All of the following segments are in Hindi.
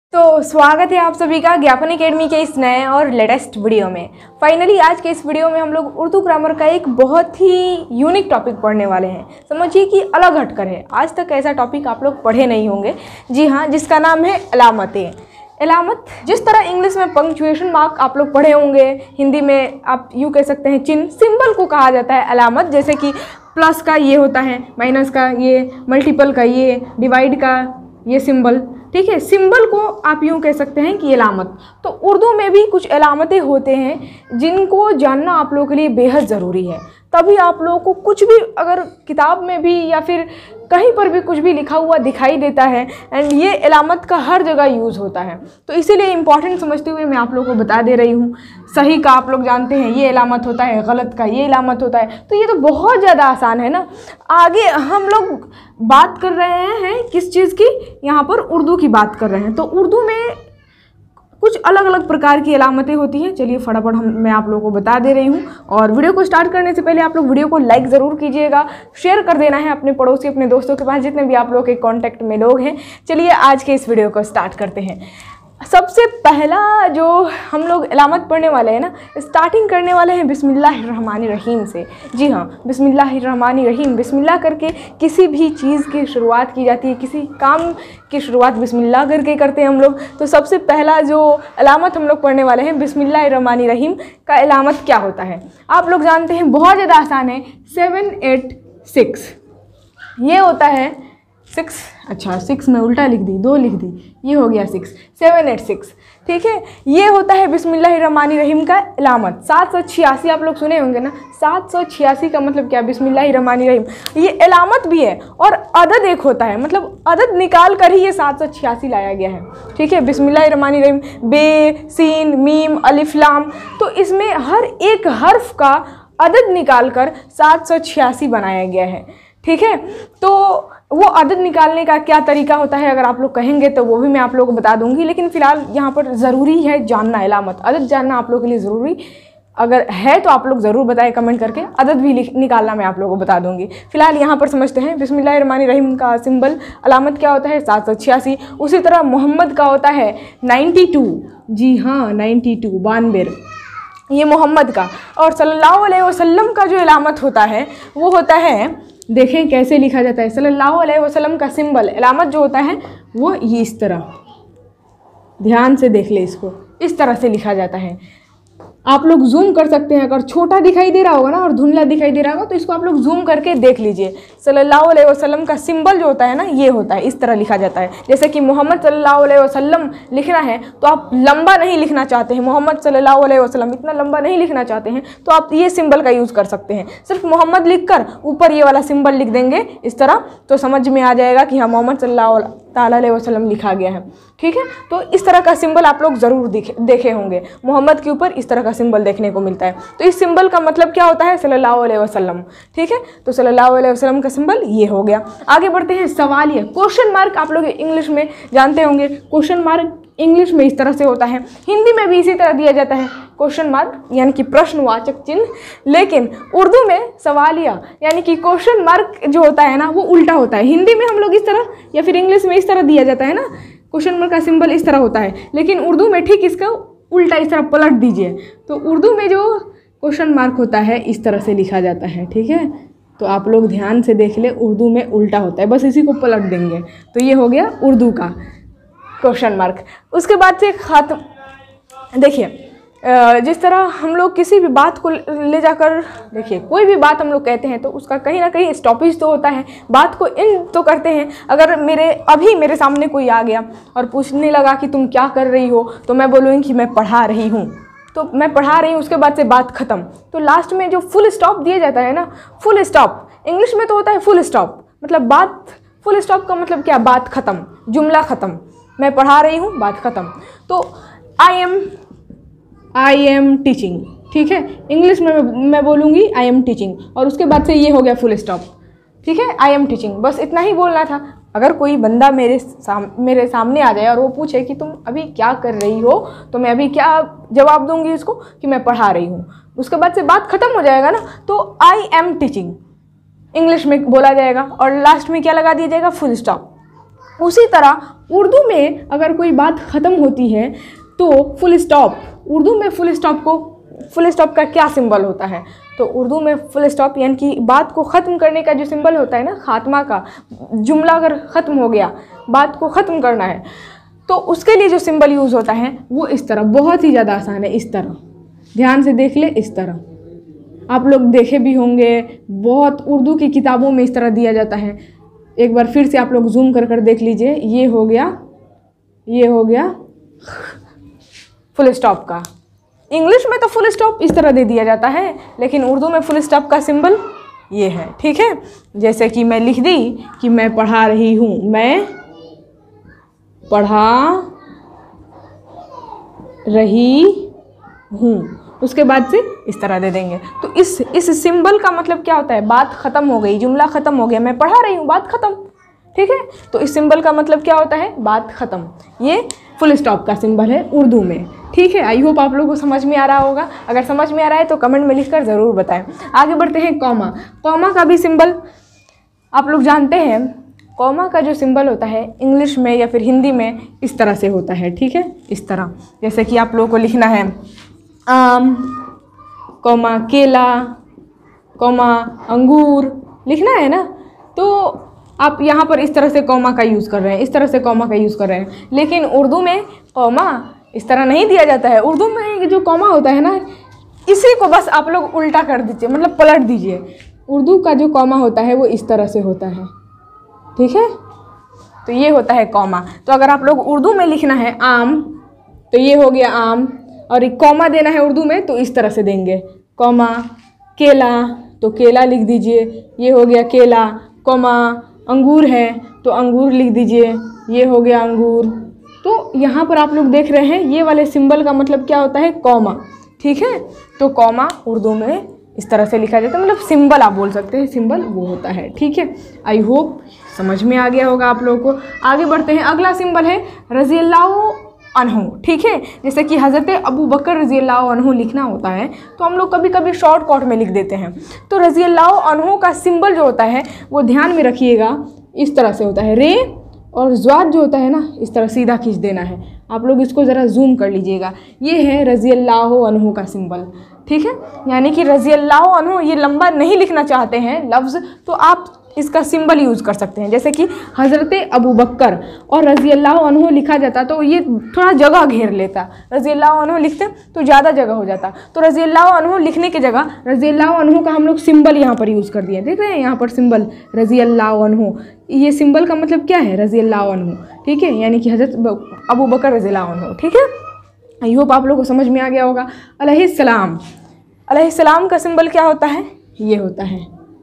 तो स्वागत है आप सभी का ज्ञापन एकेडमी के इस नए और लेटेस्ट वीडियो में। फाइनली आज के इस वीडियो में हम लोग उर्दू ग्रामर का एक बहुत ही यूनिक टॉपिक पढ़ने वाले हैं। समझिए कि अलग हटकर है, आज तक ऐसा टॉपिक आप लोग पढ़े नहीं होंगे। जी हाँ, जिसका नाम है अलामतें। अलामत, जिस तरह इंग्लिश में पंक्चुएशन मार्क आप लोग पढ़े होंगे, हिंदी में आप यूँ कह सकते हैं चिन्ह, सिंबल को कहा जाता है अलामत। जैसे कि प्लस का ये होता है, माइनस का ये, मल्टीपल का ये, डिवाइड का ये सिंबल, ठीक है। सिंबल को आप यूँ कह सकते हैं कि अलामत। तो उर्दू में भी कुछ अलामतें होते हैं जिनको जानना आप लोगों के लिए बेहद ज़रूरी है। तभी आप लोगों को कुछ भी अगर किताब में भी या फिर कहीं पर भी कुछ भी लिखा हुआ दिखाई देता है एंड ये अलामत का हर जगह यूज़ होता है, तो इसीलिए इम्पॉर्टेंट समझते हुए मैं आप लोगों को बता दे रही हूँ। सही का आप लोग जानते हैं ये अलामत होता है, गलत का ये अलामत होता है, तो ये तो बहुत ज़्यादा आसान है ना। आगे हम लोग बात कर रहे हैं किस चीज़ की, यहाँ पर उर्दू की बात कर रहे हैं। तो उर्दू में कुछ अलग अलग प्रकार की अलामतें होती हैं। चलिए फटाफट मैं आप लोगों को बता दे रही हूँ। और वीडियो को स्टार्ट करने से पहले आप लोग वीडियो को लाइक ज़रूर कीजिएगा, शेयर कर देना है अपने पड़ोसी, अपने दोस्तों के पास, जितने भी आप लोग के कांटेक्ट में लोग हैं। चलिए आज के इस वीडियो को स्टार्ट करते हैं। सबसे पहला जो हम लोग अलामत पढ़ने वाले हैं ना, स्टार्टिंग करने वाले हैं बिस्मिल्लाहिर्रहमानिर्रहीम से। जी हाँ, बिस्मिल्लाहिर्रहमानिर्रहीम, बिस्मिल्लाह करके किसी भी चीज़ की शुरुआत की जाती है, किसी काम की शुरुआत बिस्मिल्लाह करके करते हैं हम लोग। तो सबसे पहला जो अलामत हम लोग पढ़ने वाले हैं, बिस्मिल्लाहिर्रहमानिर्रहीम का अलामत क्या होता है आप लोग जानते हैं, बहुत ज़्यादा आसान है। 7 8 6 ये होता है 6, अच्छा 6 में उल्टा लिख दी, 2 लिख दी, ये हो गया 6, 7 8 6, ठीक है। ये होता है बिस्मिल्लाहिर्रहमानिर्रहीम का अलामत। 786 आप लोग सुने होंगे ना, 786 का मतलब क्या, बिस्मिल्लाहिर्रहमानिर्रहीम। ये अलामत भी है और अदद एक होता है, मतलब अदद निकाल कर ही ये 786 लाया गया है, ठीक है। बिस्मिल्लाहिर्रहमानिर्रहीम, बे, सीन, मीम, अलिफ, लाम, तो इसमें हर एक हर्फ का अदद निकाल कर 786 बनाया गया है, ठीक है। तो वो अदद निकालने का क्या तरीका होता है अगर आप लोग कहेंगे तो वो भी मैं आप लोगों को बता दूंगी, लेकिन फ़िलहाल यहाँ पर ज़रूरी है जानना अलामत, अदद जानना आप लोगों के लिए ज़रूरी अगर है तो आप लोग ज़रूर बताएं कमेंट करके। अदद भी निकालना मैं आप लोगों को बता दूंगी। फिलहाल यहाँ पर समझते हैं बिस्मिल्लाहिर्रहमानिर्रहीम का सिंबल अलामत क्या होता है, 786। उसी तरह मोहम्मद का होता है 92, जी हाँ 92, 92, ये मोहम्मद का। और सल्लल्लाहु अलैहि वसल्लम का जो अलामत होता है वो होता है, देखें कैसे लिखा जाता है। सल्लल्लाहु अलैहि वसल्लम का सिंबल अलामत जो होता है वो ये इस तरह, ध्यान से देख ले, इसको इस तरह से लिखा जाता है। आप लोग जूम कर सकते हैं, अगर छोटा दिखाई दे रहा होगा ना और धुंधला दिखाई दे रहा होगा तो इसको आप लोग जूम करके देख लीजिए। सल्लल्लाहु अलैहि वसल्लम का सिंबल जो होता है ना, ये होता है, इस तरह लिखा जाता है। जैसे कि मोहम्मद सल्लल्लाहु अलैहि वसल्लम लिखना है तो आप लंबा नहीं लिखना चाहते हैं, मोहम्मद सल्लल्लाहु अलैहि वसल्लम इतना लंबा नहीं लिखना चाहते हैं, तो आप ये सिंबल का यूज़ कर सकते हैं। सिर्फ मोहम्मद लिखकर ऊपर ये वाला सिंबल लिख देंगे इस तरह, तो समझ में आ जाएगा कि हाँ मोहम्मद सल्लल्लाहु अलैहि वसल्लम लिखा गया है, ठीक है। तो इस तरह का सिंबल आप लोग ज़रूर देखे होंगे, मोहम्मद के ऊपर इस तरह का सिंबल देखने को मिलता है। तो इस सिंबल का मतलब क्या होता है, सल्लल्लाहु अलैहि वसल्लम, ठीक है। तो सल्लल्लाहु अलैहि वसल्लम का सिंबल ये हो गया। आगे बढ़ते हैं, सवालिया, क्वेश्चन मार्क आप लोग इंग्लिश में जानते होंगे। क्वेश्चन मार्क इंग्लिश में इस तरह से होता है, हिंदी में भी इसी तरह दिया जाता है क्वेश्चन मार्क, यानी कि प्रश्नवाचक चिन्ह। लेकिन उर्दू में सवालिया यानी कि क्वेश्चन मार्क जो होता है ना वो उल्टा होता है। हिंदी में हम लोग इस तरह या फिर इंग्लिश में इस तरह दिया जाता है ना, क्वेश्चन मार्क का सिंबल इस तरह होता है, लेकिन उर्दू में ठीक इसका उल्टा इस तरह पलट दीजिए। तो उर्दू में जो क्वेश्चन मार्क होता है इस तरह से लिखा जाता है, ठीक है। तो आप लोग ध्यान से देख ले, उर्दू में उल्टा होता है, बस इसी को पलट देंगे। तो ये हो गया उर्दू का क्वेश्चन मार्क। उसके बाद से खत्म, देखिए जिस तरह हम लोग किसी भी बात को ले जाकर, देखिए कोई भी बात हम लोग कहते हैं तो उसका कहीं ना कहीं स्टॉपेज तो होता है, बात को इन तो करते हैं। अगर मेरे सामने कोई आ गया और पूछने लगा कि तुम क्या कर रही हो, तो मैं बोलूँगी कि मैं पढ़ा रही हूँ, तो मैं पढ़ा रही हूँ, उसके बाद से बात ख़त्म। तो लास्ट में जो फुल स्टॉप दिया जाता है ना, फुल स्टॉप इंग्लिश में तो होता है फुल स्टॉप, मतलब बात, फुल स्टॉप का मतलब क्या, बात ख़त्म, जुमला ख़त्म, मैं पढ़ा रही हूँ, बात ख़त्म। तो आई एम टीचिंग, ठीक है। इंग्लिश में मैं बोलूँगी आई एम टीचिंग, और उसके बाद से ये हो गया फुल स्टॉप, ठीक है। आई एम टीचिंग, बस इतना ही बोलना था। अगर कोई बंदा मेरे सामने आ जाए और वो पूछे कि तुम अभी क्या कर रही हो, तो मैं अभी क्या जवाब दूंगी उसको, कि मैं पढ़ा रही हूँ। उसके बाद से बात ख़त्म हो जाएगा ना, तो आई एम टीचिंग इंग्लिश में बोला जाएगा और लास्ट में क्या लगा दिया जाएगा, फुल स्टॉप। उसी तरह उर्दू में अगर कोई बात ख़त्म होती है तो फुल स्टॉप, उर्दू में फुल स्टॉप का क्या सिंबल होता है? तो उर्दू में फुल स्टॉप यानी कि बात को ख़त्म करने का जो सिंबल होता है ना, खात्मा का, जुमला अगर ख़त्म हो गया, बात को ख़त्म करना है तो उसके लिए जो सिंबल यूज़ होता है वो इस तरह, बहुत ही ज़्यादा आसान है। इस तरह ध्यान से देख ले, इस तरह आप लोग देखे भी होंगे, बहुत उर्दू की किताबों में इस तरह दिया जाता है। एक बार फिर से आप लोग जूम कर देख लीजिए, ये हो गया फुल स्टॉप का। इंग्लिश में तो फुल स्टॉप इस तरह दे दिया जाता है, लेकिन उर्दू में फुल स्टॉप का सिंबल ये है, ठीक है। जैसे कि मैं लिख दी कि मैं पढ़ा रही हूँ, मैं पढ़ा रही हूँ, उसके बाद से इस तरह दे देंगे। तो इस सिंबल का मतलब क्या होता है? बात ख़त्म हो गई, जुमला ख़त्म हो गया, मैं पढ़ा रही हूँ, बात ख़त्म, ठीक है। तो इस सिंबल का मतलब क्या होता है? बात ख़त्म। ये फुल स्टॉप का सिंबल है उर्दू में, ठीक है। आई होप आप लोगों को समझ में आ रहा होगा। अगर समझ में आ रहा है तो कमेंट में लिखकर ज़रूर बताएं। आगे बढ़ते हैं। कॉमा, कॉमा का भी सिंबल आप लोग जानते हैं। कॉमा का जो सिंबल होता है इंग्लिश में या फिर हिंदी में इस तरह से होता है, ठीक है, इस तरह। जैसे कि आप लोगों को लिखना है आम, कॉमा केला, कॉमा अंगूर, लिखना है ना, तो आप यहाँ पर इस तरह से कॉमा का यूज़ कर रहे हैं, इस तरह से कॉमा का यूज़ कर रहे हैं। लेकिन उर्दू में कॉमा इस तरह नहीं दिया जाता है। उर्दू में जो कॉमा होता है ना, इसी को बस आप लोग उल्टा कर दीजिए, मतलब पलट दीजिए। उर्दू का जो कॉमा होता है वो इस तरह से होता है, ठीक है। तो ये होता है कॉमा। तो अगर आप लोग उर्दू में लिखना है आम, तो ये हो गया आम, और एक कॉमा देना है उर्दू में तो इस तरह से देंगे, कॉमा केला, तो केला लिख दीजिए, ये हो गया केला। कॉमा अंगूर है तो अंगूर लिख दीजिए, ये हो गया अंगूर। तो यहाँ पर आप लोग देख रहे हैं ये वाले सिंबल का मतलब क्या होता है? कॉमा, ठीक है। तो कॉमा उर्दू में इस तरह से लिखा जाता है, मतलब सिंबल आप बोल सकते हैं, सिंबल वो होता है, ठीक है। आई होप समझ में आ गया होगा आप लोगों को। आगे बढ़ते हैं। अगला सिंबल है रज़ियल्लाहु अन्हु, ठीक है। जैसे कि हज़रत अबू बकर रज़ियल्लाहु अन्हु लिखना होता है तो हम लोग कभी कभी शॉर्टकट में लिख देते हैं। तो रज़ियल्लाहु अन्हु का सिंबल जो होता है वो ध्यान में रखिएगा, इस तरह से होता है। रे और ज़्वाद जो होता है ना, इस तरह सीधा खींच देना है। आप लोग इसको ज़रा जूम कर लीजिएगा। ये है रज़ियल्लाहु अन्हु का सिंबल, ठीक है। यानी कि रज़ियल्लाहु अन्हु ये लंबा नहीं लिखना चाहते हैं लफ्ज़, तो आप इसका सिंबल यूज़ कर सकते हैं। जैसे कि हज़रत अबू बकर और रज़ियल्लाहु अन्हु लिखा जाता तो ये थोड़ा जगह घेर लेता, रज़ियल्लाहु अन्हु लिखते तो ज़्यादा जगह हो जाता। तो रज़ियल्लाहु अन्हु लिखने की जगह रज़ियल्लाहु अन्हु का हम लोग सिंबल यहाँ पर यूज़ कर दिए। देख रहे हैं यहाँ पर सिंबल रज़ियल्लाहु अन्हु, ये सिंबल का मतलब क्या है? रज़ियल्लाहु अन्हु, ठीक है। यानी कि हज़रत अबू बकर रज़ियल्लाहु अन्हु, ठीक है। आई होप आप लोगों को समझ में आ गया होगा। अलैहिस्सलाम, अलैहिस्सलाम का सिंबल क्या होता है? ये होता है।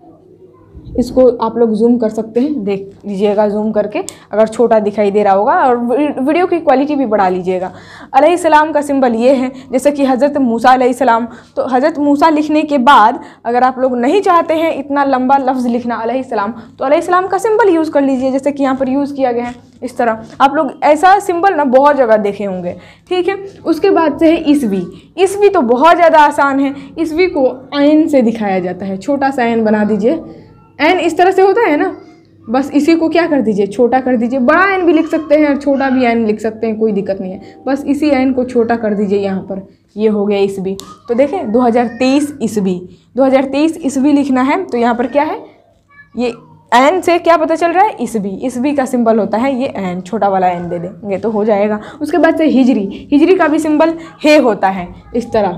इसको आप लोग जूम कर सकते हैं, देख लीजिएगा जूम करके, अगर छोटा दिखाई दे रहा होगा, और वीडियो की क्वालिटी भी बढ़ा लीजिएगा। अलैहिस्सलाम का सिंबल ये है। जैसे कि हज़रत मूसा अलैहिस्सलाम, तो हज़रत मूसा लिखने के बाद अगर आप लोग नहीं चाहते हैं इतना लंबा लफ्ज़ लिखना अलैहिस्सलाम, तो अलैहिस्सलाम का सिंबल यूज़ कर लीजिए, जैसे कि यहाँ पर यूज़ किया गया है इस तरह। आप लोग ऐसा सिंबल ना बहुत जगह देखे होंगे, ठीक है। उसके बाद से है ईस्वी। ईस्वी तो बहुत ज़्यादा आसान है। ईस्वी को आयन से दिखाया जाता है, छोटा सा आयन बना दीजिए। एन इस तरह से होता है ना, बस इसी को क्या कर दीजिए, छोटा कर दीजिए। बड़ा एन भी लिख सकते हैं और छोटा भी एन लिख सकते हैं, कोई दिक्कत नहीं है। बस इसी एन को छोटा कर दीजिए यहाँ पर, ये हो गया ईस्वी। तो देखें 2023 ईस्वी, 2023 ईस्वी लिखना है तो यहाँ पर क्या है, ये एन से क्या पता चल रहा है? ईस्वी। ईस्वी का सिंबल होता है ये एन, छोटा वाला एन दे देंगे तो हो जाएगा। उसके बाद से हिजरी, हिजरी का भी सिंबल हे होता है, इस तरह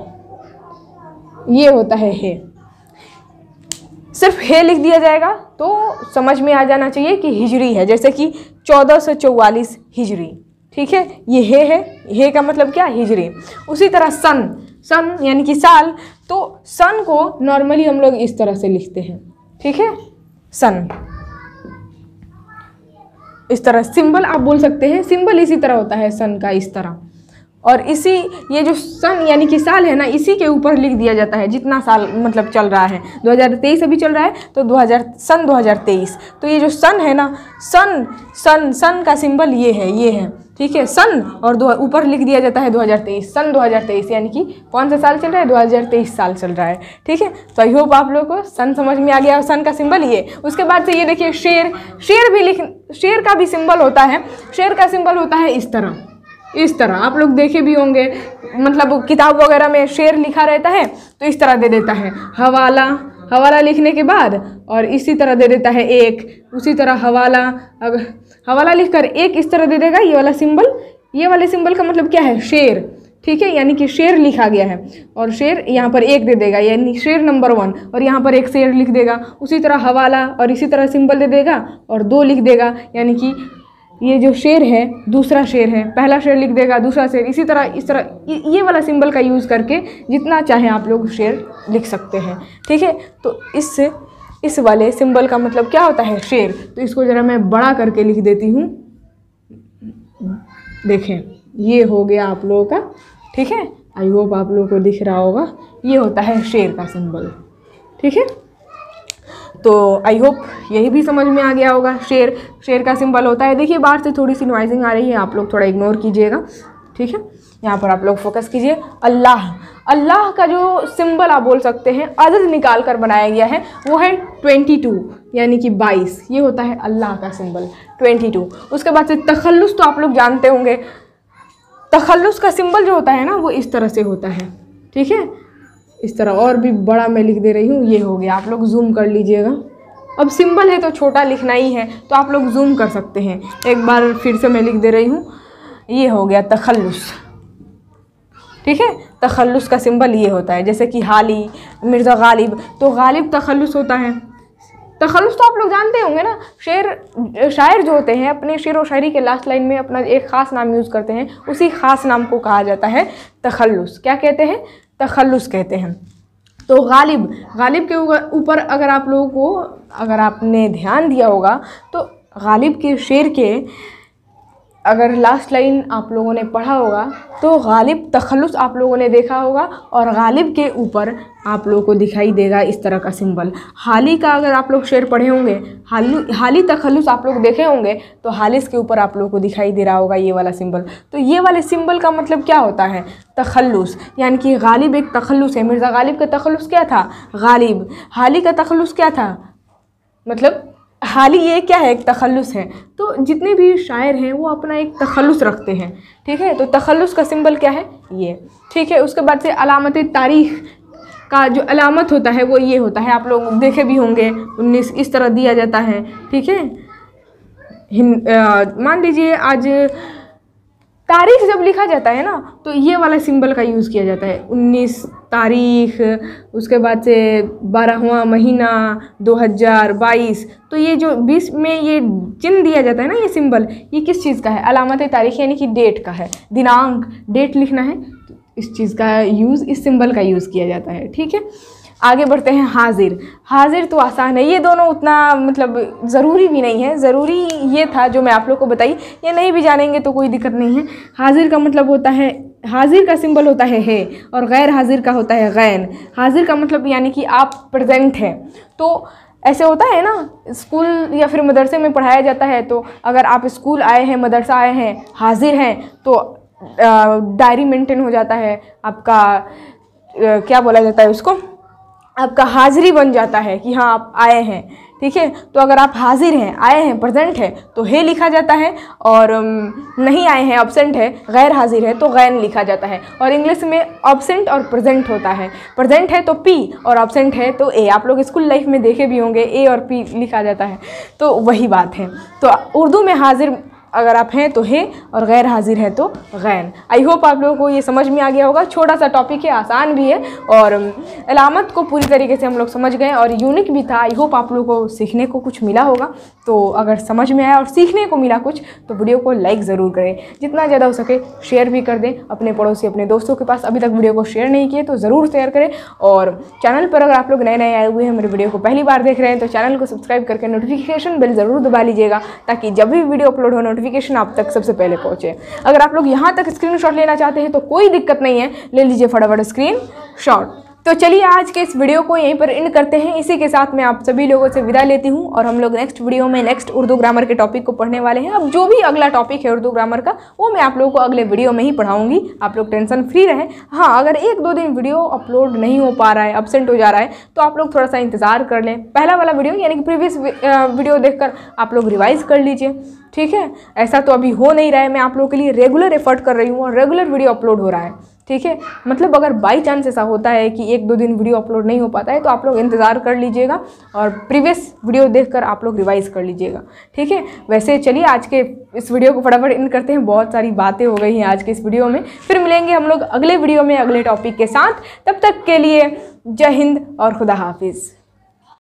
ये होता है हे। सिर्फ हे लिख दिया जाएगा तो समझ में आ जाना चाहिए कि हिजरी है। जैसे कि 1444 हिजरी, ठीक है, ये है, हे का मतलब क्या? हिजरी। उसी तरह सन, सन यानी कि साल, तो सन को नॉर्मली हम लोग इस तरह से लिखते हैं, ठीक है, सन। इस तरह सिंबल आप बोल सकते हैं, सिंबल इसी तरह होता है सन का, इस तरह। और इसी ये जो सन यानी कि साल है ना, इसी के ऊपर लिख दिया जाता है जितना साल मतलब चल रहा है। 2023 अभी चल रहा है तो सन 2023। तो ये जो सन है ना, सन का सिंबल ये है, ठीक है, सन और ऊपर लिख दिया जाता है 2023, सन 2023, यानी कि कौन सा साल चल रहा है, 2023 साल चल रहा है, ठीक है। तो आई होप आप लोगों को सन समझ में आ गया, और सन का सिंबल ये। उसके बाद से ये देखिए शेर का भी सिंबल होता है। शेर का सिंबल होता है इस तरह आप लोग देखे भी होंगे, मतलब किताब वगैरह में शेर लिखा रहता है तो इस तरह दे देता है हवाला लिखने के बाद, और इसी तरह दे देता है एक, उसी तरह हवाला लिखकर एक इस तरह दे देगा। ये वाले सिंबल का मतलब क्या है, शेर, ठीक है, यानी कि शेर लिखा गया है, और शेर यहाँ पर एक दे देगा यानी शेर नंबर 1, और यहाँ पर एक शेर लिख देगा। उसी तरह हवाला और इसी तरह सिंबल दे देगा और 2 लिख देगा, यानी कि ये जो शेर है दूसरा शेर है, पहला शेर लिख देगा, दूसरा शेर, इस तरह ये वाला सिंबल का यूज़ करके जितना चाहें आप लोग शेर लिख सकते हैं, ठीक है। तो इस वाले सिंबल का मतलब क्या होता है, शेर। तो इसको ज़रा मैं बड़ा करके लिख देती हूँ, देखें ये हो गया आप लोगों का, ठीक है। आई होप आप लोगों को दिख रहा होगा, ये होता है शेर का सिंबल, ठीक है। तो आई होप यही भी समझ में आ गया होगा। शेर का सिंबल होता है। देखिए बाहर से थोड़ी सी नॉइजिंग आ रही है, आप लोग थोड़ा इग्नोर कीजिएगा, ठीक है। यहाँ पर आप लोग फोकस कीजिए। अल्लाह का जो सिंबल आप बोल सकते हैं अदद निकाल कर बनाया गया है, वो है 22 यानी कि 22, ये होता है अल्लाह का सिंबल 22। उसके बाद से तखल्लुस तो आप लोग जानते होंगे। तखल्लुस का सिंबल जो होता है ना, वो इस तरह से होता है, ठीक है, इस तरह। और भी बड़ा मैं लिख दे रही हूँ, ये हो गया, आप लोग जूम कर लीजिएगा। अब सिंबल है तो छोटा लिखना ही है, तो आप लोग जूम कर सकते हैं। एक बार फिर से मैं लिख दे रही हूँ, ये हो गया तखल्लुस, ठीक है। तखल्लुस का सिंबल ये होता है, जैसे कि हाली, मिर्ज़ा गालिब, तो गालिब तखल्लुस होता है। तखल्लुस तो आप लोग जानते होंगे ना, शायर जो होते हैं अपने शेर व शायरी के लास्ट लाइन में अपना एक ख़ास नाम यूज़ करते हैं, उसी ख़ास नाम को कहा जाता है तखल्लुस। क्या कहते हैं, तखल्लुस कहते हैं। तो गालिब के ऊपर अगर आपने ध्यान दिया होगा तो गालिब के शेर के अगर लास्ट लाइन आप लोगों ने पढ़ा होगा तो गालिब तखल्लुस आप लोगों ने देखा होगा, और गालिब के ऊपर आप लोगों को दिखाई देगा इस तरह का सिंबल। हाली का अगर आप लोग शेर पढ़े होंगे, हाली तखल्लुस आप लोग देखे होंगे, तो हालिस के ऊपर आप लोगों को दिखाई दे रहा होगा ये वाला सिंबल। तो ये वाले सिंबल का मतलब क्या होता है, तखल्लुस, यानी कि गालिब एक तखल्लुस है। मिर्ज़ा गालिब का तखल्लुस क्या था, गालिब। हाली का तखल्लुस क्या था, मतलब हाली, ये क्या है, एक तखल्लुस है। तो जितने भी शायर हैं वो अपना एक तखल्लुस रखते हैं, ठीक है। तो तखल्लुस का सिंबल क्या है, ये, ठीक है। उसके बाद से अलामत तारीख़ का जो अलामत होता है वो ये होता है, आप लोग देखे भी होंगे, 19 इस तरह दिया जाता है, ठीक है। मान लीजिए आज तारीख जब लिखा जाता है ना, तो ये वाला सिंबल का यूज़ किया जाता है, 19 तारीख, उसके बाद से 12वां महीना 2022। तो ये जो 20 में ये चिन्ह दिया जाता है ना, ये सिंबल, ये किस चीज़ का है, अलामत तारीख यानी कि डेट का है, दिनांक, डेट लिखना है, तो इस चीज़ का यूज़, इस सिंबल का यूज़ किया जाता है, ठीक है। आगे बढ़ते हैं। हाजिर तो आसान है, ये दोनों उतना मतलब ज़रूरी भी नहीं है। ज़रूरी ये था जो मैं आप लोग को बताई, ये नहीं भी जानेंगे तो कोई दिक्कत नहीं है। हाजिर का मतलब होता है, हाजिर का सिंबल होता है, और गैर हाजिर का होता है गैन। हाजिर का मतलब यानी कि आप प्रेजेंट हैं। तो ऐसे होता है ना, स्कूल या फिर मदरसे में पढ़ाया जाता है, तो अगर आप स्कूल आए हैं, मदरसा आए हैं, हाजिर हैं, तो डायरी मेंटेन हो जाता है आपका, क्या बोला जाता है उसको, आपका हाज़िरी बन जाता है कि हाँ आप आए हैं, ठीक है। तो अगर आप हाजिर हैं, आए हैं, प्रेजेंट है, तो हे लिखा जाता है, और नहीं आए हैं, एब्सेंट है, गैर हाजिर है, तो गैन लिखा जाता है। और इंग्लिश में एब्सेंट और प्रेजेंट होता है, प्रेजेंट है तो पी और एब्सेंट है तो ए। आप लोग स्कूल लाइफ में देखे भी होंगे, ए और पी लिखा जाता है, तो वही बात है। तो उर्दू में हाजिर अगर आप हैं तो है, और गैर हाजिर है तो गैन। आई होप आप लोगों को ये समझ में आ गया होगा। छोटा सा टॉपिक है, आसान भी है, और अलामत को पूरी तरीके से हम लोग समझ गए, और यूनिक भी था। आई होप आप लोगों को सीखने को कुछ मिला होगा। तो अगर समझ में आया और सीखने को मिला कुछ, तो वीडियो को लाइक ज़रूर करें, जितना ज़्यादा हो सके शेयर भी कर दें अपने पड़ोसी, अपने दोस्तों के पास। अभी तक वीडियो को शेयर नहीं किए तो ज़रूर शेयर करें, और चैनल पर अगर आप लोग नए आए हुए हैं, मेरे वीडियो को पहली बार देख रहे हैं, तो चैनल को सब्सक्राइब करके नोटिफिकेशन बेल ज़रूर दबा लीजिएगा, ताकि जब भी वीडियो अपलोड हो नोटिफिकेशन नोटिफिकेशन आप तक सबसे पहले पहुँचे। अगर आप लोग यहाँ तक स्क्रीनशॉट लेना चाहते हैं तो कोई दिक्कत नहीं है, ले लीजिए फटाफट स्क्रीनशॉट। तो चलिए आज के इस वीडियो को यहीं पर एंड करते हैं। इसी के साथ मैं आप सभी लोगों से विदा लेती हूं और हम लोग नेक्स्ट वीडियो में नेक्स्ट उर्दू ग्रामर के टॉपिक को पढ़ने वाले हैं। अब जो भी अगला टॉपिक है उर्दू ग्रामर का वो मैं आप लोगों को अगले वीडियो में ही पढ़ाऊंगी। आप लोग टेंशन फ्री रहें। हाँ, अगर 1-2 दिन वीडियो अपलोड नहीं हो पा रहा है, अब्सेंट हो जा रहा है, तो आप लोग थोड़ा सा इंतज़ार कर लें। पहला वाला वीडियो यानी कि प्रीवियस वीडियो देखकर आप लोग रिवाइज़ कर लीजिए, ठीक है। ऐसा तो अभी हो नहीं रहा है, मैं आप लोगों के लिए रेगुलर एफर्ट कर रही हूँ और रेगुलर वीडियो अपलोड हो रहा है, ठीक है। मतलब अगर बाई चांस ऐसा होता है कि 1-2 दिन वीडियो अपलोड नहीं हो पाता है तो आप लोग इंतज़ार कर लीजिएगा और प्रीवियस वीडियो देखकर आप लोग रिवाइज़ कर लीजिएगा, ठीक है। वैसे चलिए आज के इस वीडियो को फटाफट एंड करते हैं। बहुत सारी बातें हो गई हैं आज के इस वीडियो में। फिर मिलेंगे हम लोग अगले वीडियो में अगले टॉपिक के साथ। तब तक के लिए जय हिंद और खुदा हाफिज़।